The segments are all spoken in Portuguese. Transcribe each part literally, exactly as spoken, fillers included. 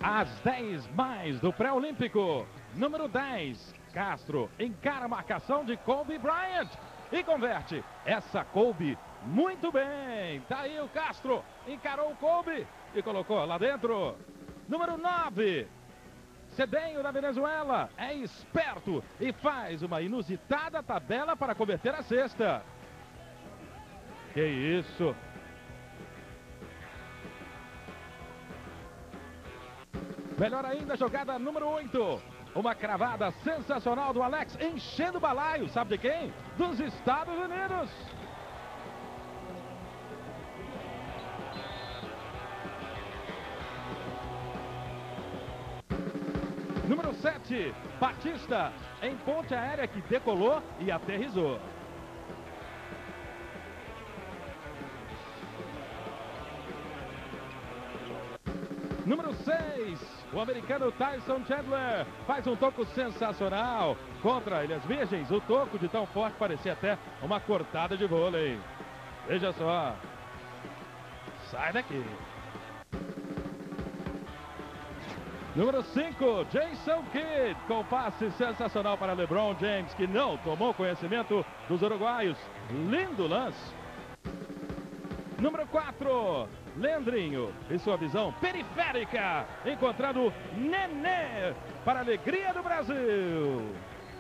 As dez mais do pré-olímpico. Número dez, Castro encara a marcação de Kobe Bryant e converte essa Kobe muito bem. Tá aí o Castro, encarou o Kobe e colocou lá dentro. Número nove, Cedenho da Venezuela é esperto e faz uma inusitada tabela para converter a cesta. Que isso! Melhor ainda, jogada número oito. Uma cravada sensacional do Alex, enchendo o balaio. Sabe de quem? Dos Estados Unidos. Número sete, Batista, em ponte aérea que decolou e aterrissou. Número seis, o americano Tyson Chandler faz um toco sensacional contra Ilhas Virgens. O toco de tão forte parecia até uma cortada de vôlei. Veja só. Sai daqui. Número cinco, Jason Kidd, com passe sensacional para LeBron James, que não tomou conhecimento dos uruguaios. Lindo lance. Número quatro, Leandrinho e sua visão periférica, encontrando Nenê para a alegria do Brasil.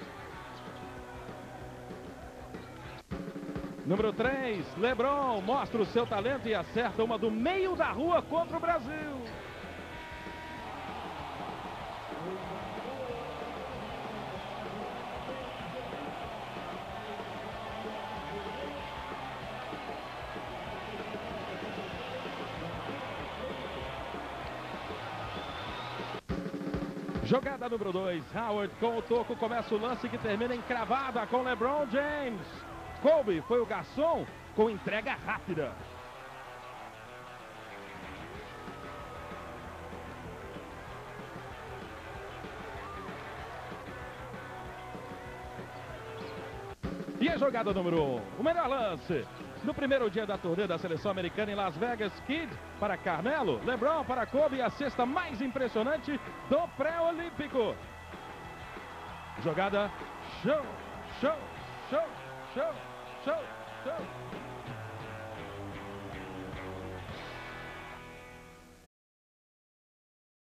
Número três, LeBron mostra o seu talento e acerta uma do meio da rua contra o Brasil. Jogada número dois, Howard com o toco começa o lance que termina em cravada com LeBron James. Kobe foi o garçom com entrega rápida. E a jogada número um, o melhor lance. No primeiro dia da turnê da seleção americana em Las Vegas, Kidd para Carmelo, LeBron para Kobe, a cesta mais impressionante do pré-olímpico. Jogada show, show, show, show, show, show.